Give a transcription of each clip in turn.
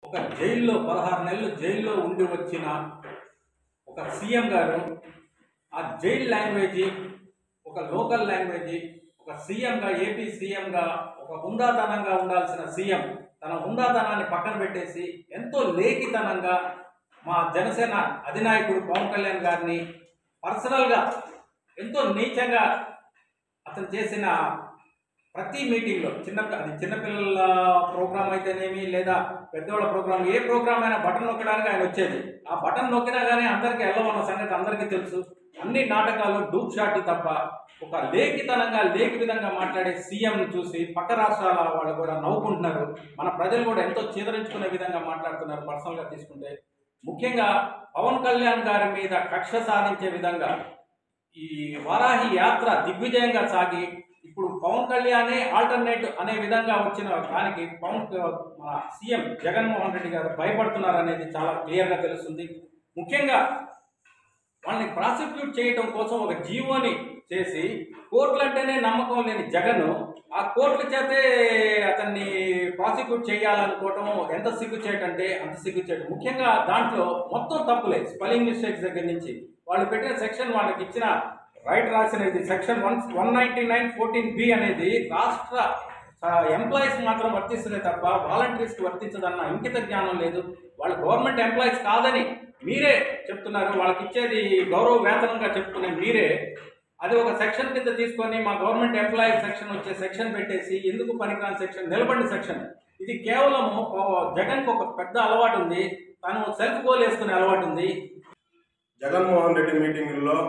ఒక జైల్లో 16 నెలలు జైల్లో ఉండి వచ్చిన ఒక సీఎం గారు ఆ జైల్ లాంగ్వేజ్ ఒక లోకల్ లాంగ్వేజ్ ఒక సీఎంగా ఏపీ సీఎంగా ఒక హుందాతనంగా ఉండాల్సిన సీఎం తన హుందాతనాన్ని పక్కన పెట్టేసి ఎంతో లేఖితనంగా మా జనసేన అధినాయకుడు పవన్ కళ్యాణ్ గారిని పర్సనల్గా ఎంతో నీచంగా అతను చేసిన ప్రతి మీటింగ్లో చిన్నపిల్లల ప్రోగ్రామ్ అయితేనేమి లేదా పెద్దవాళ్ళ ప్రోగ్రామ్ ఏ ప్రోగ్రామ్ అయినా బటన్ నొక్కడానికి ఆయన వచ్చేది. ఆ బటన్ నొక్కినా కానీ అందరికీ వెళ్ళమన్న సంగతి అందరికీ తెలుసు. అన్ని నాటకాలు డూప్ షాట్లు తప్ప ఒక లేఖితనంగా లేఖి విధంగా మాట్లాడే సీఎంని చూసి పక్క రాష్ట్రాల వాళ్ళు కూడా నవ్వుకుంటున్నారు. మన ప్రజలు కూడా ఎంతో చీదరించుకునే విధంగా మాట్లాడుతున్నారు. పర్సనల్గా తీసుకుంటే ముఖ్యంగా పవన్ కళ్యాణ్ గారి మీద కక్ష సాధించే విధంగా ఈ వారాహి యాత్ర దిగ్విజయంగా సాగి ఇప్పుడు పవన్ కళ్యాణే ఆల్టర్నేట్ అనే విధంగా వచ్చిన దానికి మన సీఎం జగన్మోహన్ రెడ్డి గారు భయపడుతున్నారు అనేది చాలా క్లియర్గా తెలుస్తుంది. ముఖ్యంగా వాళ్ళని ప్రాసిక్యూట్ చేయడం కోసం ఒక జీవోని చేసి కోర్టులు అంటేనే నమ్మకం లేని జగన్ ఆ కోర్టుల చేతే అతన్ని ప్రాసిక్యూట్ చేయాలనుకోవటం ఎంత సిగ్గుచేటంటే అంత సిగ్గుచేటు. ముఖ్యంగా దాంట్లో మొత్తం తప్పులే, స్పెల్లింగ్ మిస్టేక్స్ దగ్గర నుంచి వాళ్ళు పెట్టిన సెక్షన్ వాళ్ళకి ఇచ్చిన రైట్ రాసినది సెక్షన్ 199(14)B అనేది రాష్ట్ర ఎంప్లాయీస్ మాత్రం వర్తిస్తుంది తప్ప వాలంటీర్స్కి వర్తించదన్న ఇంకిత జ్ఞానం లేదు. వాళ్ళు గవర్నమెంట్ ఎంప్లాయీస్ కాదని మీరే చెప్తున్నారు. వాళ్ళకి ఇచ్చేది గౌరవ వేతనంగా చెప్తున్న మీరే అది ఒక సెక్షన్ కింద తీసుకొని మా గవర్నమెంట్ ఎంప్లాయీస్ సెక్షన్ వచ్చే సెక్షన్ పెట్టేసి ఎందుకు పనికిరాని సెక్షన్, నిలబడిన సెక్షన్. ఇది కేవలము జగన్కి ఒక పెద్ద అలవాటు ఉంది, తను సెల్ఫ్ గోల్ వేసుకునే అలవాటు ఉంది. జగన్మోహన్ రెడ్డి మీటింగుల్లో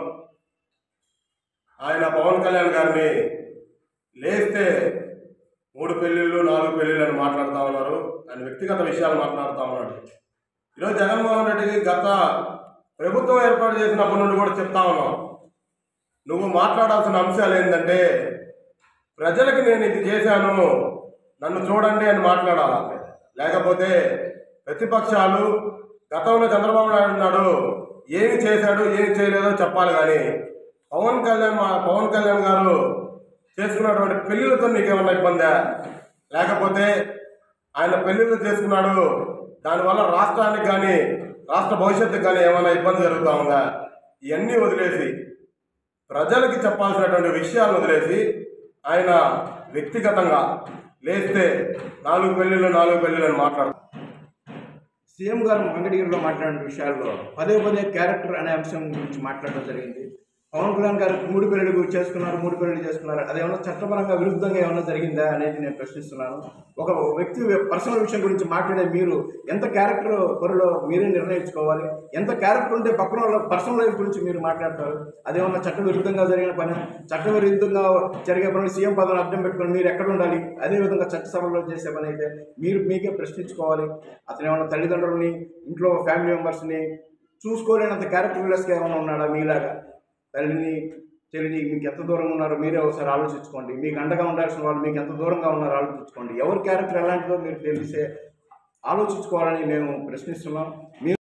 ఆయన పవన్ కళ్యాణ్ గారిని లేస్తే 3 పెళ్ళిళ్ళు 4 పెళ్ళిళ్ళు అని మాట్లాడుతూ ఉన్నారు. ఆయన వ్యక్తిగత విషయాలు మాట్లాడుతూ ఉన్నాడు. ఈరోజు జగన్మోహన్ రెడ్డికి గత ప్రభుత్వం ఏర్పాటు చేసినప్పటి నుండి కూడా చెప్తా ఉన్నాం, నువ్వు మాట్లాడాల్సిన అంశాలు ఏంటంటే ప్రజలకి నేను ఇది చేశాను నన్ను చూడండి అని మాట్లాడాలా, లేకపోతే ప్రతిపక్షాలు గతంలో చంద్రబాబు నాయుడు ఉన్నాడు ఏమి చేశాడు ఏమి చేయలేదో చెప్పాలి. కానీ పవన్ కళ్యాణ్ గారు చేసుకున్నటువంటి పెళ్ళిళ్ళతో నీకేమన్నా ఇబ్బందా, లేకపోతే ఆయన పెళ్ళిళ్ళు చేసుకున్నాడు దానివల్ల రాష్ట్రానికి కానీ రాష్ట్ర భవిష్యత్తుకు కానీ ఏమైనా ఇబ్బంది జరుగుతూ ఉందా, ఇవన్నీ వదిలేసి ప్రజలకి చెప్పాల్సినటువంటి విషయాలను వదిలేసి ఆయన వ్యక్తిగతంగా లేస్తే 4 పెళ్ళిళ్ళు అని మాట్లాడుతారు. సీఎం గారు మంగళగిరిలో మాట్లాడిన విషయాల్లో పదే క్యారెక్టర్ అనే అంశం గురించి మాట్లాడడం జరిగింది. పవన్ కళ్యాణ్ గారు 3 పెళ్ళిళ్ళు చేసుకున్నారు, అదేమన్నా చట్టపరంగా విరుద్ధంగా ఏమన్నా జరిగిందా అనేది నేను ప్రశ్నిస్తున్నాను. ఒక వ్యక్తి పర్సనల్ విషయం గురించి మాట్లాడే మీరు ఎంత క్యారెక్టర్ పొరలో మీరే నిర్ణయించుకోవాలి. ఎంత క్యారెక్టర్ ఉంటే పక్కన వాళ్ళ పర్సనల్ లైఫ్ గురించి మీరు మాట్లాడతారు. అదేమన్నా చట్ట విరుద్ధంగా జరిగిన పని, చట్ట విరుద్ధంగా జరిగే పనులు సీఎం పదవిని అర్థం పెట్టుకొని మీరు ఎక్కడ ఉండాలి, అదేవిధంగా చట్టసభలో చేసే పని అయితే మీరు మీకే ప్రశ్నించుకోవాలి. అతను ఏమన్నా తల్లిదండ్రులని ఇంట్లో ఫ్యామిలీ మెంబర్స్ని చూసుకోలేనంత క్యారెక్టర్లెస్గా ఏమైనా ఉన్నాడా మీలాగా? తల్లిని చెల్లిని మీకు ఎంత దూరంగా ఉన్నారో మీరే ఒకసారి ఆలోచించుకోండి. మీకు అండగా ఉండాల్సిన వాళ్ళు మీకు ఎంత దూరంగా ఉన్నారో ఆలోచించుకోండి. ఎవరి క్యారెక్టర్ ఎలాంటిదో మీరు తెలిసే ఆలోచించుకోవాలని మేము ప్రశ్నిస్తున్నాం.